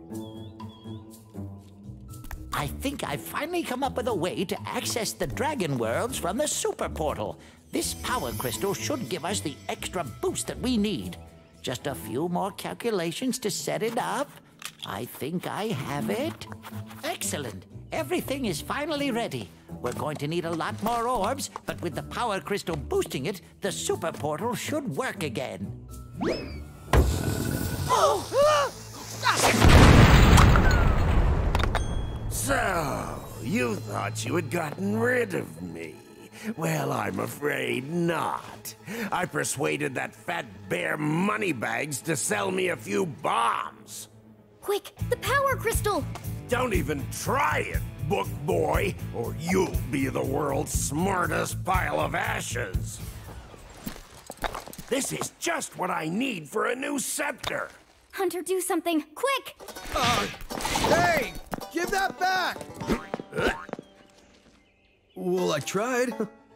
I think I've finally come up with a way to access the dragon worlds from the super portal. This power crystal should give us the extra boost that we need. Just a few more calculations to set it up. I think I have it. Excellent. Everything is finally ready. We're going to need a lot more orbs, but with the power crystal boosting it, the super portal should work again. So, you thought you had gotten rid of me. Well, I'm afraid not. I persuaded that fat bear Moneybags to sell me a few bombs. Quick, the power crystal! Don't even try it, book boy, or you'll be the world's smartest pile of ashes. This is just what I need for a new scepter. Hunter, do something, quick! Hey! Give that back! Well, I tried.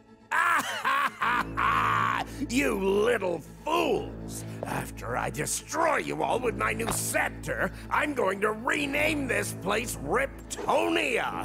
You little fools! After I destroy you all with my new scepter, I'm going to rename this place Riptonia!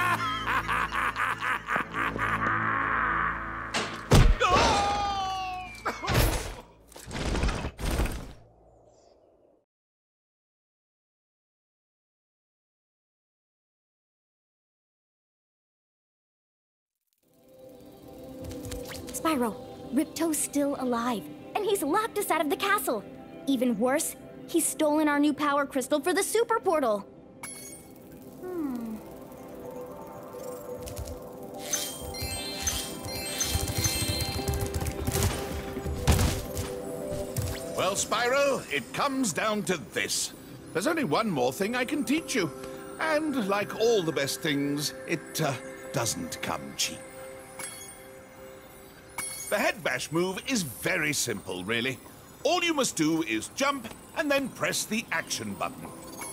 Spyro, Ripto's still alive, and he's locked us out of the castle. Even worse, he's stolen our new power crystal for the super portal. Well, Spyro, it comes down to this. There's only one more thing I can teach you. And like all the best things, it doesn't come cheap. The headbash move is very simple, really. All you must do is jump and then press the action button.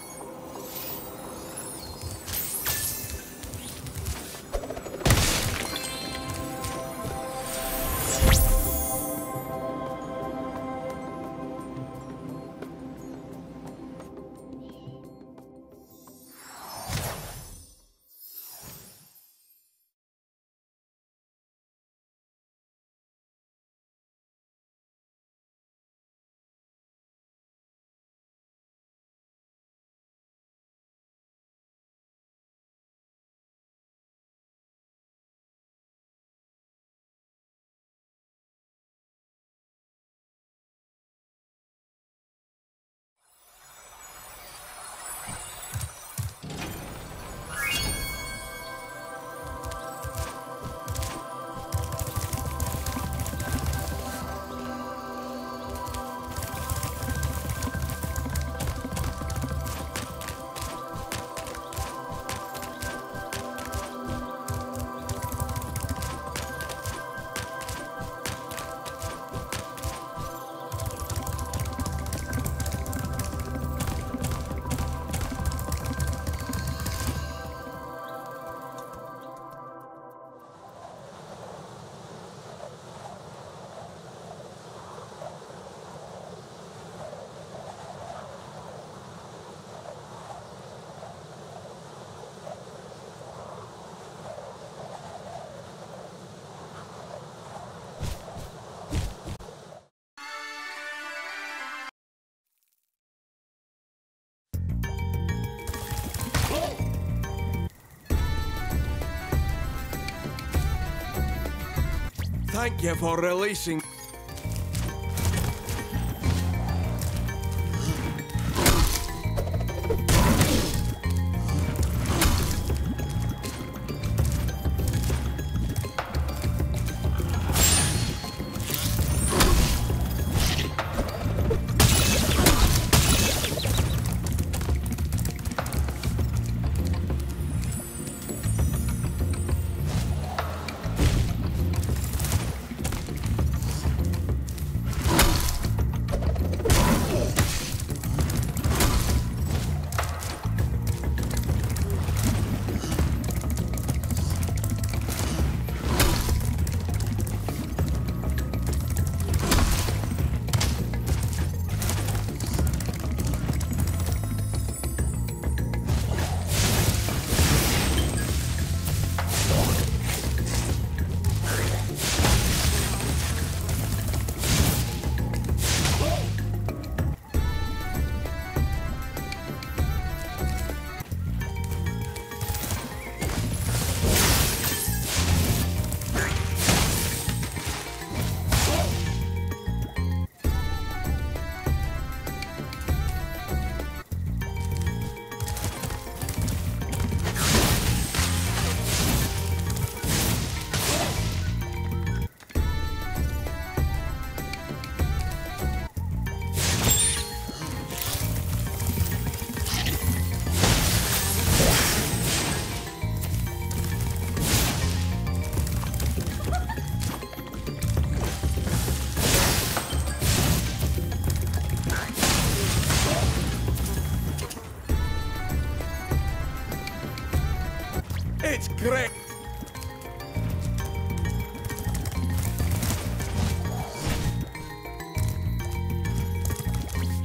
Thank you for releasing...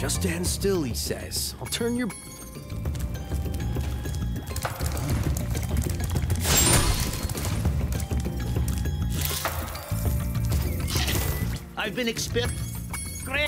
Just stand still, he says. I'll turn your... I've been Great.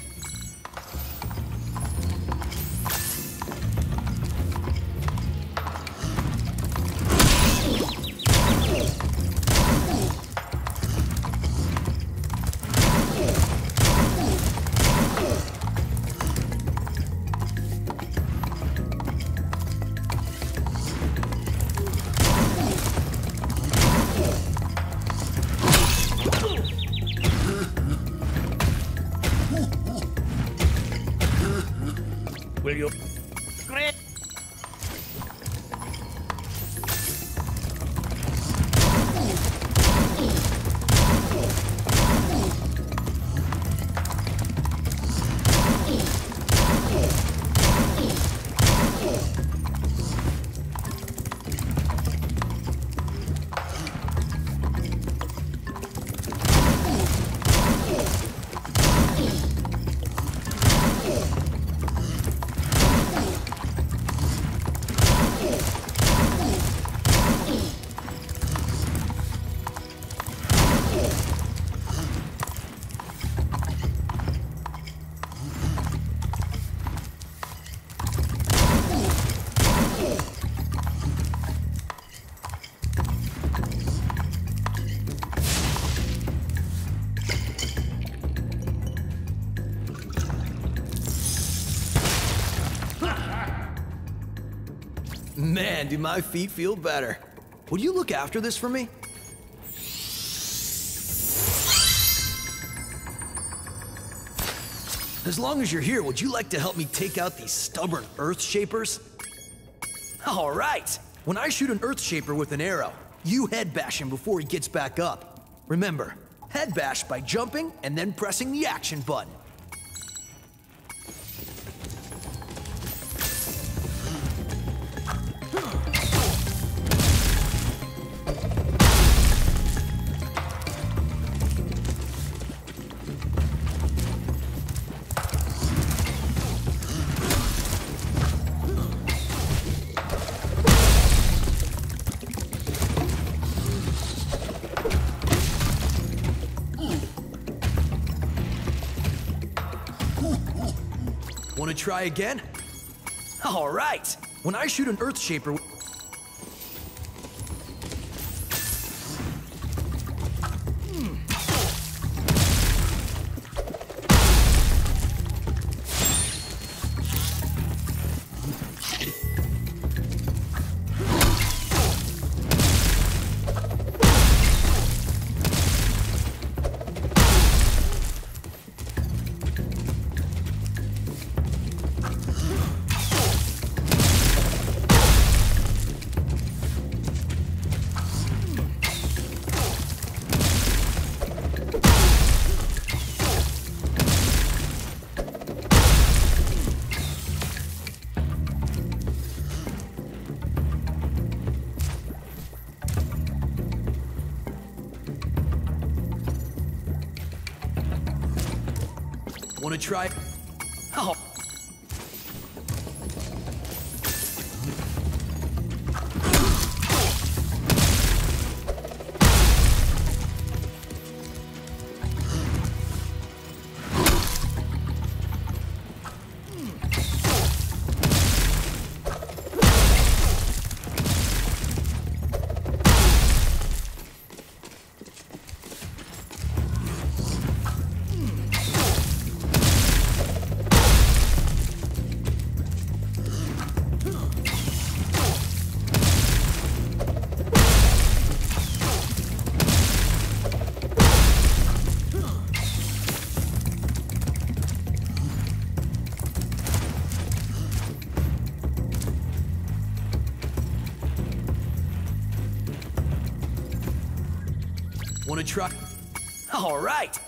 Will you? Great. Man, do my feet feel better. Would you look after this for me? As long as you're here, would you like to help me take out these stubborn Earth Shapers? All right. When I shoot an Earth Shaper with an arrow, you headbash him before he gets back up. Remember, headbash by jumping and then pressing the action button. Want to try again? All right. When I shoot an Earth Shaper... Want to try? Oh. Want to try? All right.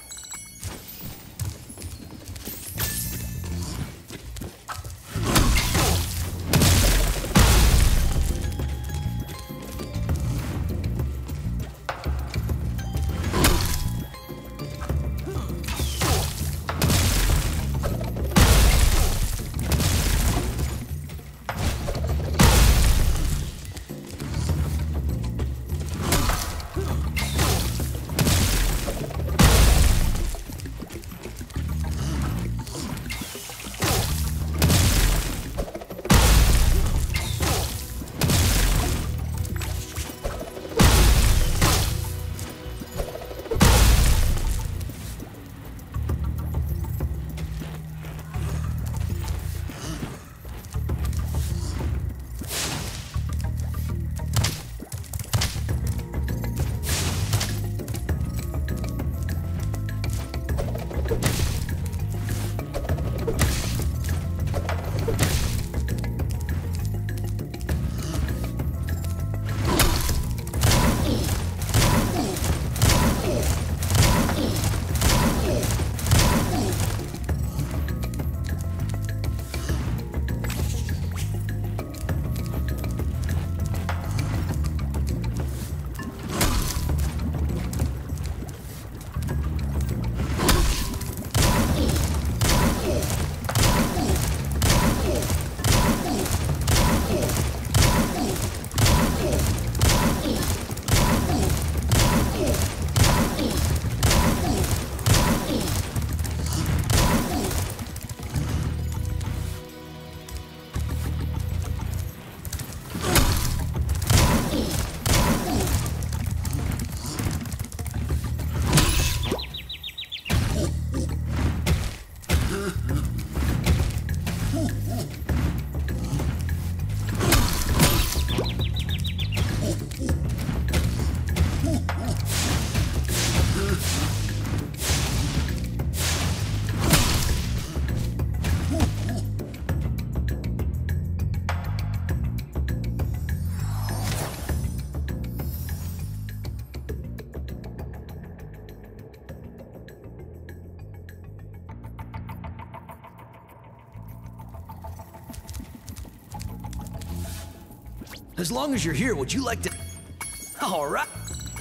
As long as you're here, would you like to... All right.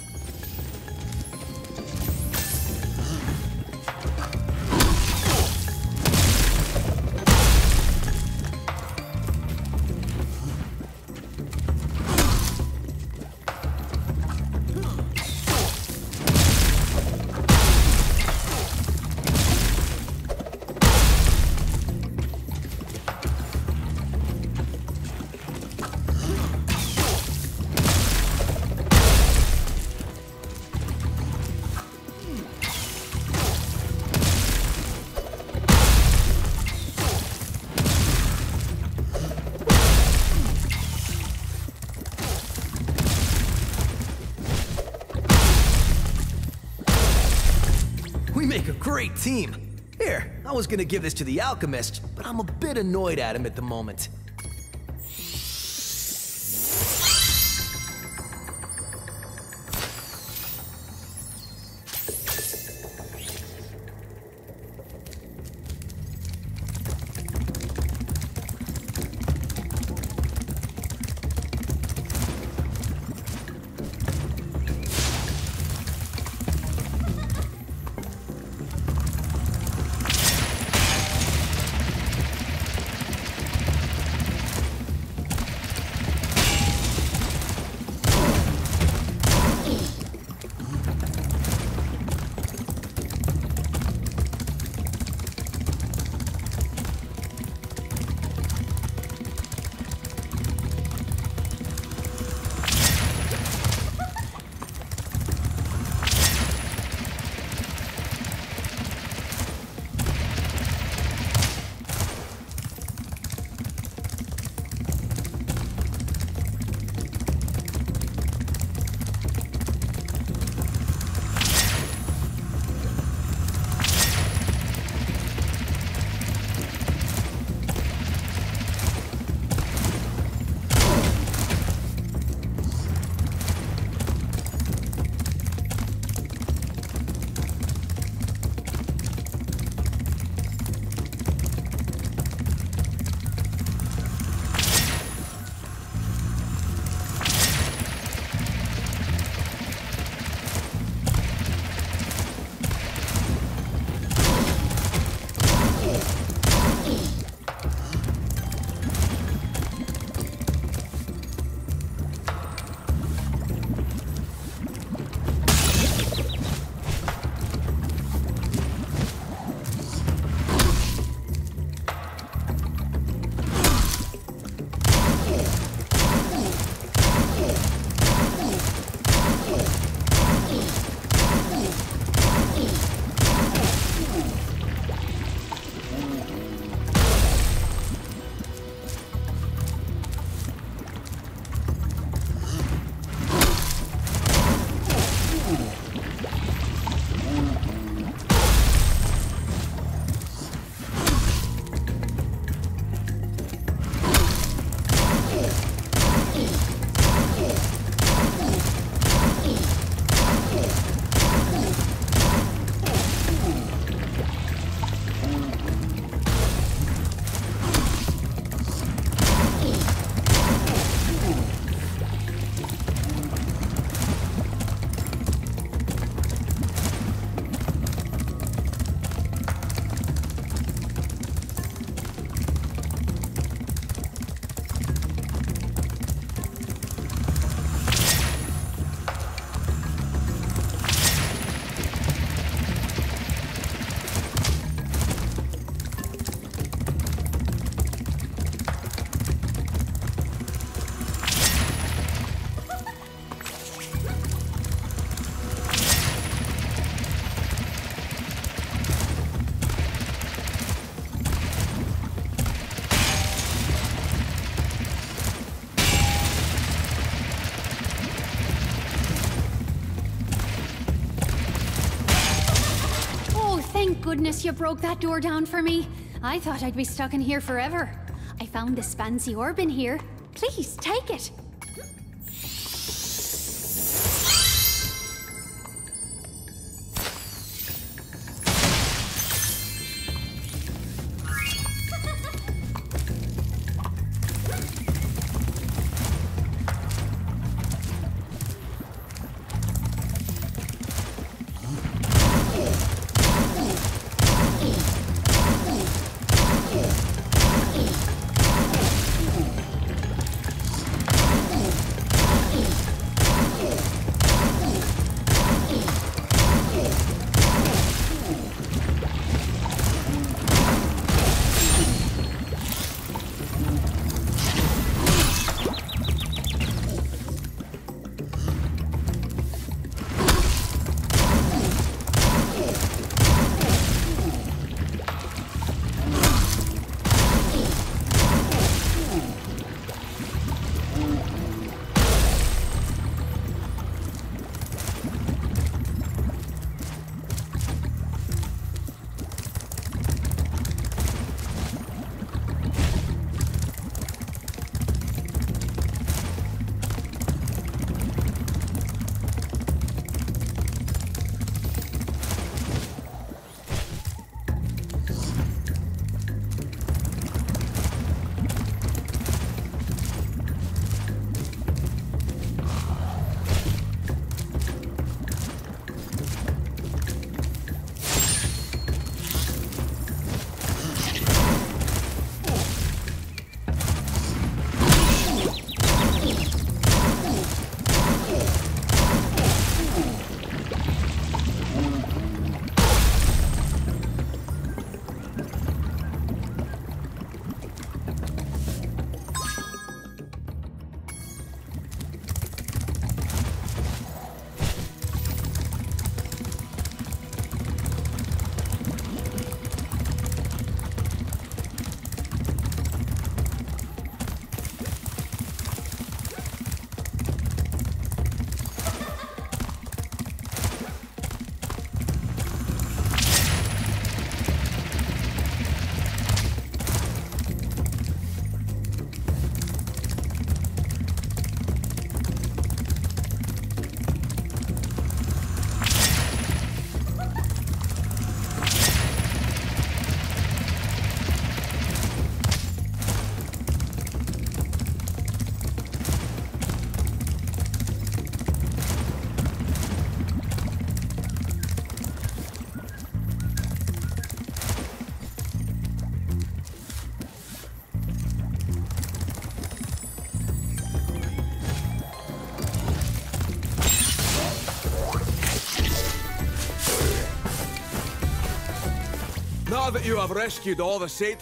We make a great team. Here, I was gonna give this to the alchemist, but I'm a bit annoyed at him at the moment. Goodness, you broke that door down for me. I thought I'd be stuck in here forever. I found this fancy orb in here. Please, take it. Now that you have rescued all the Satan...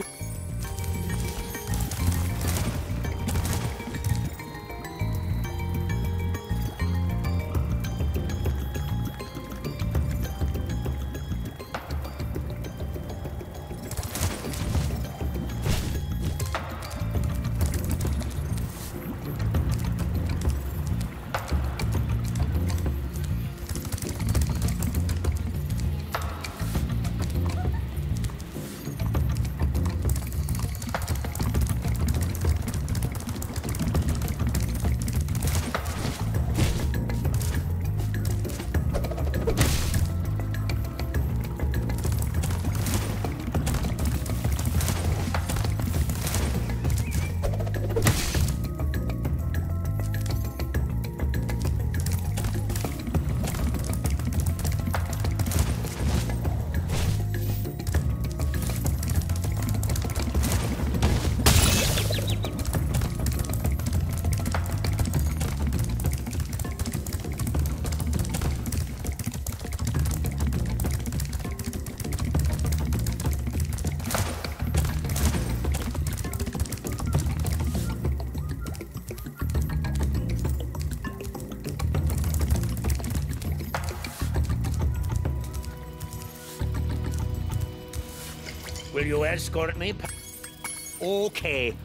Will you escort me? Okay.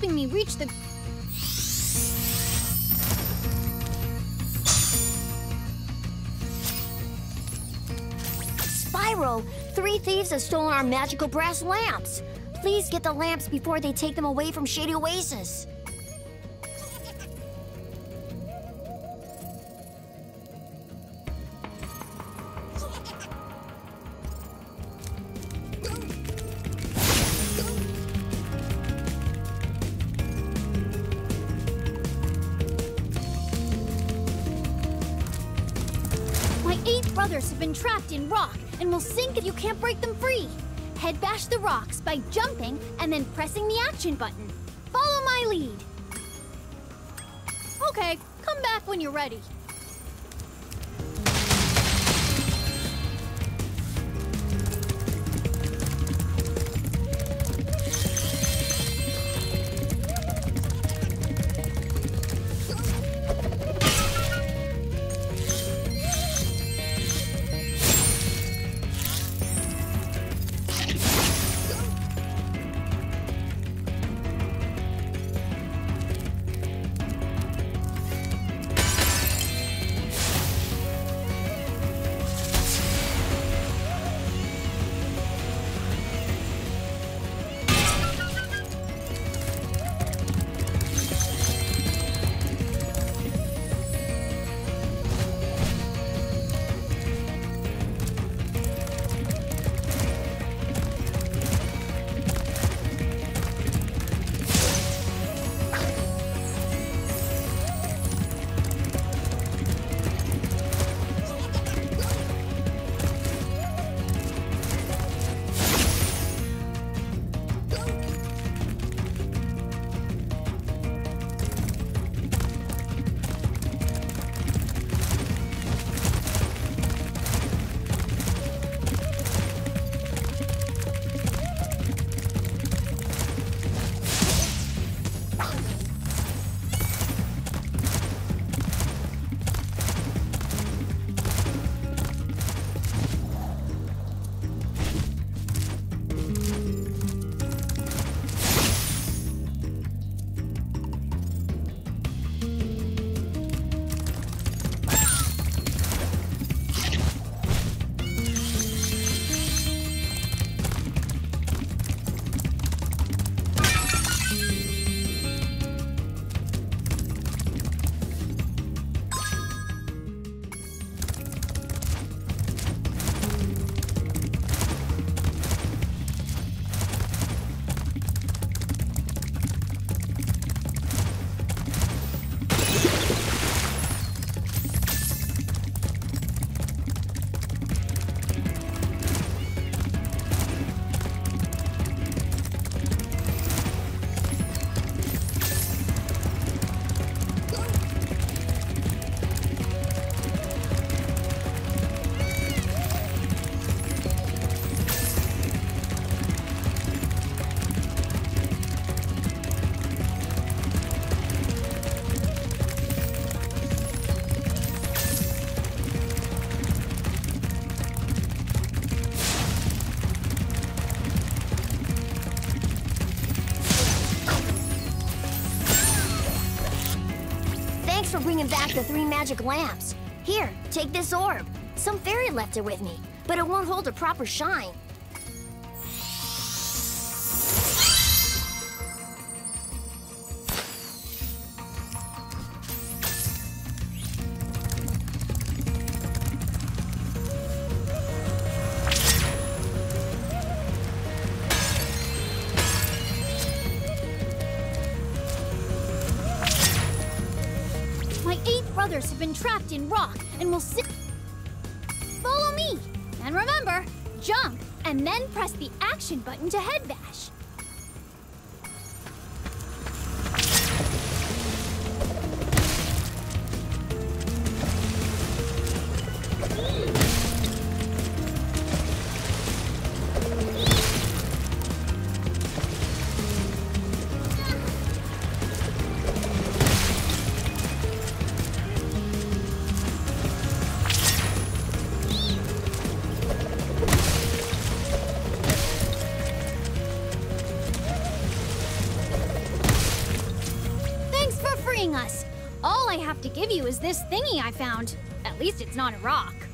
helping me reach the... Spyro, 3 thieves have stolen our magical brass lamps. Please get the lamps before they take them away from Shady Oasis. My 8 brothers have been trapped in rock and will sink if you can't break them free. Headbash the rocks by jumping and then pressing the action button. Follow my lead. Okay, come back when you're ready. For bringing back the 3 magic lamps. Here, take this orb. Some fairy left it with me, but it won't hold a proper shine. Have been trapped in rock and will sit. Follow me, and remember, jump and then press the action button to headbash. us. All I have to give you is this thingy I found. At least it's not a rock.